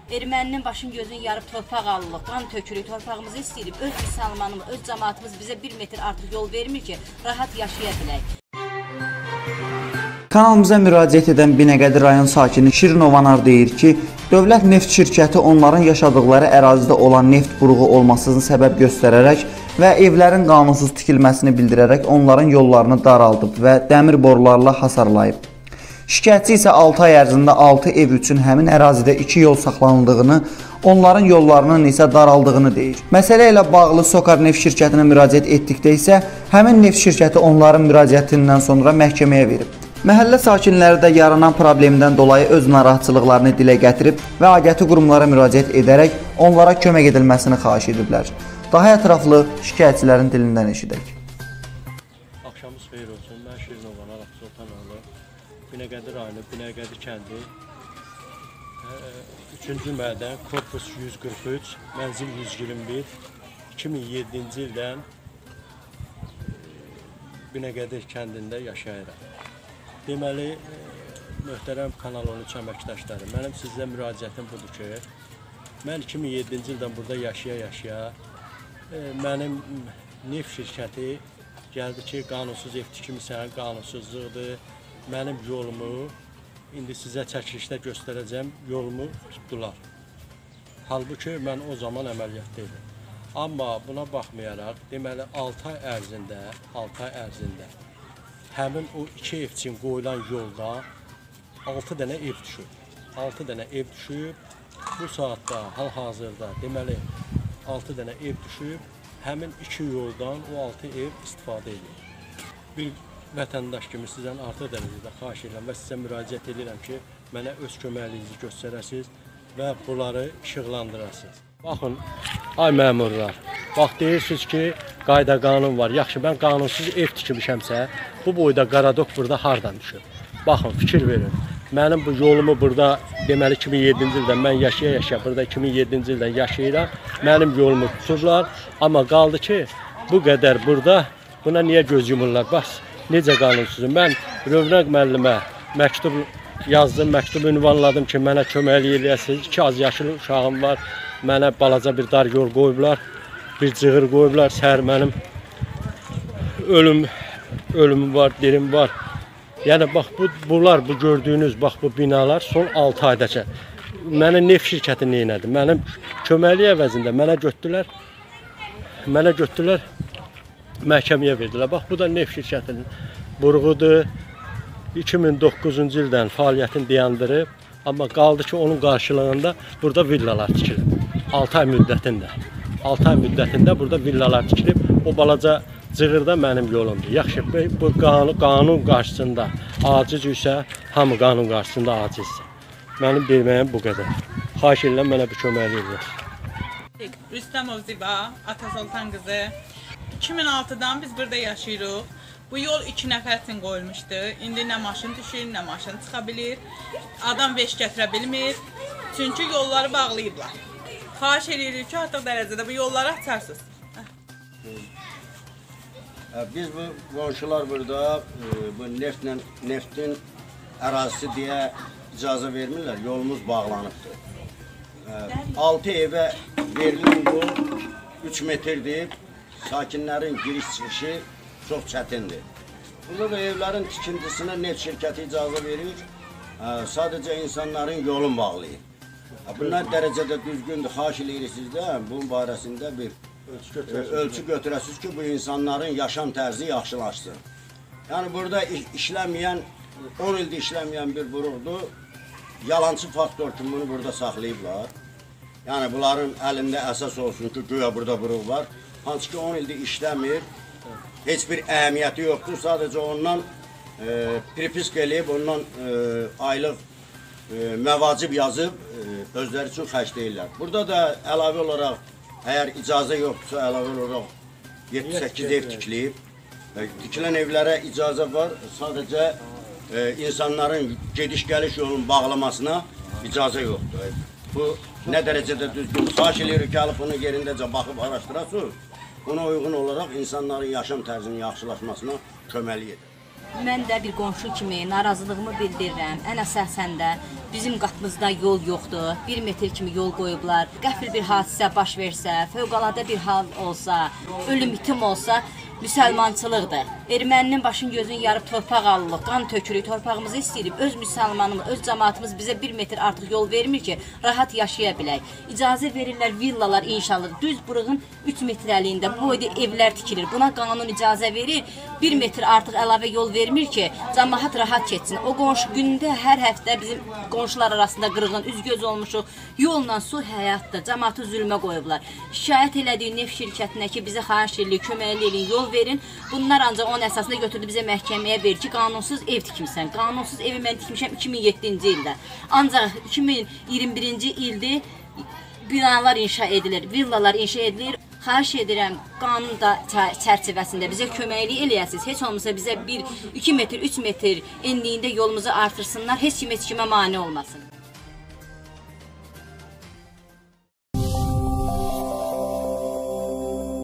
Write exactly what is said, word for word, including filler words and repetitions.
erməninin başın gözünü yarıb torpaq alırıq, qan tökürük, torpağımızı istəyirik. Öz müsəlmanımız, öz cəmaatımız bizə bir metr artıq yol vermir ki, rahat yaşaya bilək. Kanalımıza müraciət edən Binəqədi rayon sakini Şirin Ovanar deyir ki, dövlət neft şirkəti onların yaşadıkları ərazidə olan neft buruğu olmasını səbəb göstərərək və evlərin qanunsuz tikilməsini bildirərək onların yollarını daraldıb və dəmir borularla hasarlayıb. Şikayətçi isə altı ay ərzində altı ev üçün həmin ərazidə iki yol saxlanıldığını, onların yollarının isə daraldığını deyir. Məsələ ilə bağlı Sokar neft şirkətinə müraciət etdikdə isə həmin neft şirkəti onların müraciətindən sonra məhkəməyə verib. Məhəllə sakinləri də yaranan problemdən dolayı öz narahatçılıqlarını dilə gətirib və aidiyyatı qurumlara müraciət edərək onlara kömək edilməsini xahiş ediblər. Daha ətraflı şikayətçilərin dilindən eşidək. Axşamınız xeyir olsun. Mən Şirin Ovanar Sultanoğlu. Binəqədi rayonu, Binəqədi kəndi. üçüncü mədən, korpus yüz qırx üç, mənzil yüz iyirmi bir, iki min yeddinci ildən Binəqədi kəndində yaşayıram. Deməli, möhtərəm Kanal on üç əməkdaşları, mənim sizə müraciətim budur ki, mən iki min yeddinci ildən burada yaşaya-yaşaya, mənim neft şirkəti gəldi ki, qanunsuz ev tikimisən, qanunsuzluqdur, mənim yolumu, indi sizə çəkilişdə göstərəcəm, yolumu tutdular. Halbuki mən o zaman əməliyyatda idim. Amma buna baxmayaraq, deməli, altı ay ərzində, altı ay ərzində həmin o iki ev üçün qoyulan yolda altı dənə ev düşüb. altı dənə ev düşüb, bu saatda, hal-hazırda, deməli, altı dənə ev düşüb, həmin iki yoldan o altı ev istifadə edir. Bir vətəndaş kimi sizdən artıq dərəcədə xahiş edirəm və sizə müraciət edirəm ki, mənə öz köməkliğinizi göstərəsiniz və bunları işıqlandırasınız. Baxın, ay məmurlar, bax deyirsiniz ki, qayda qanun var. Yaxşı, mən qanunsuz ev tikmişəmsə, bu boyda qaradok burada hardan düşür? Baxın, fikir verin. Mənim bu yolumu burada, deməli iki min yeddinci ildən mən yaşaya-yaşaya, burada iki min yeddinci ildən yaşayıram, mənim yolumu tuturlar. Amma qaldı ki, bu qədər burada, buna niyə göz yumurlar? Bax, necə qanunsuzum? Mən Rövnaq müəllimə məktub yazdım, məktub ünvanladım ki, mənə köməklik eləyəsiniz. İki az yaşlı uşağım var, mənə balaca bir dar yol qoyublar, bir cığır qoyublar, səhər mənim ölüm, ölümüm var, dirim var. Yəni, bax, bu, bunlar, bu gördüyünüz, bax, bu binalar son altı aydakı. Mənə neft şirkəti neynədi? Mənim köməklik əvəzində mənə götdülər, mənə götdülər, məhkəməyə verdilər. Bax, bu da neft şirkətinin buruğudur. iki min doqquzuncu ildən fəaliyyətini dayandırıb, amma qaldı ki, onun qarşılığında burada villalar tikilib. altı ay müddətində. altı ay müddətində burada villalar tikilib. O balaca cığırda mənim yolumdur. Yaxşı, bu qanun, qanun qarşısında acizsə, hamı qanun qarşısında acizdir. Mənim deməyim bu qədər. Xahiş edirəm, mənə bir köməklik edin. Rüstəmov Ziba, Atasultan qızı. iki min altıdan biz burada yaşayırıq. Bu yol iki nəfər üçün qoyulmuşdu. İndi nə maşın düşür, nə maşın çıxa bilir. Adam veş gətirə bilmir. Çünki yolları bağlayıblar. Xahiş edirik ki, artıq dərəcədə bu yolları açarsınız. Biz bu qonşular burada bu neftlə, neftin ərazisi deyə icazə vermirlər. Yolumuz bağlanıbdır. altı evə verilir bu üç metrdir. Sakinlərin giriş-çıxışı çox çətindir. Burada da evlərin tikintisinə neft şirkəti icazə verir. Sadəcə insanların yolun bağlayır. Bunlar dərəcədə düzgündür. Xahiş edirsiniz də bunun barəsində bir ölçü götürəsiniz ki, bu insanların yaşam tərzi yaxşılaşsın. Yəni burada işləməyən, on ildə işləməyən bir buruqdur. Yalancı faktor kimi bunu burada saxlayıblar. Yəni bunların əlində əsas olsun ki, güya burada buruq var. Hansı ki on ildə işləmir, heç bir əhəmiyyəti yoxdur. Sadəcə ondan e, pripisk eləyib, ondan e, aylıq e, məvacib yazıb e, özləri üçün xərcləyirlər. Burada da əlavə olaraq, əgər icazə yoxdursa, əlavə olaraq yeddi səkkiz ev tikilib. E, tikilən evlərə icazə var, sadəcə e, insanların gediş-gəliş yolunun bağlamasına icazə yoxdur. Bu nə dərəcədə düzgün, xahiş edirik ki, bunu yerindəcə baxıb araşdırasınız. Buna uyğun olaraq insanların yaşam tərzinin yaxşılaşmasına köməklik edir. Mən də bir qonşu kimi narazılığımı bildirirəm. Ən əsasən də bizim qapımızda yol yoxdur. bir metr kimi yol qoyublar. Qəfil bir hadisə baş versə, fövqəladə bir hal olsa, ölüm itim olsa, müsəlmançılıqdır. Erməninin başın gözünü yarıb torpaq alırıq, qan tökürük, torpağımızı istəyirik. Öz müsəlmanımız, öz cəmaatımız bizə bir metr artıq yol vermir ki, rahat yaşaya bilək. İcazə verirlər villalar inşallah. Düz buruğun üç metrəliyində boyda evlər tikilir. Buna qanun icazə verir. bir metr artıq əlavə yol vermir ki, cəmaat rahat keçsin. O qonşu gündə hər həftə bizim qonşular arasında qırğın, üz-göz olmuşuq. Yolla su həyatda, cəmaatı zülmə qoyublar. Şikayət elədik neft şirkətinə ki, bizə xahiş edirik, köməkli eləyin, yol verin. Bunlar ancaq onun əsasında götürdü bizə məhkəməyə verir ki, qanunsuz ev tikmişsən. Qanunsuz evi mən tikmişəm iki min yeddinci ildə. Ancaq iki min iyirmi birinci ildə binalar inşa edilir, villalar inşa edilir. Xahiş edirəm, qanun da çərçivəsində bizə köməklik eləyəsiniz. Heç olmasa bizə bir iki metr, üç metr enliyində yolumuzu artırsınlar, heç kim heç kimə mane olmasın.